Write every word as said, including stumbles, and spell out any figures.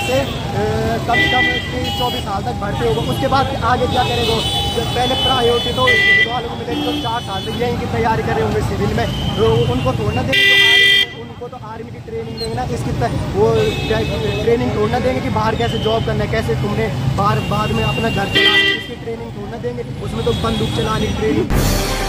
से कम से कम तेईस चौबीस साल तक भर्ती होगा। उसके बाद आगे क्या करेगा? पहले प्रायोरिटी तो वालों को मिलेगी तो चार साल यहीं की तैयारी कर रहे होंगे सिविल में, तो उनको थोड़ा देंगे, उनको तो आर्मी की ट्रेनिंग देंगे ना, इसकी वो ट्रेनिंग थोड़ा देंगे कि बाहर कैसे जॉब करना है, कैसे तुमने बाहर बाद में अपना घर चलाना है, इसकी ट्रेनिंग थोड़ा देंगे। उसमें तो बंदूक चलाने की ट्रेनिंग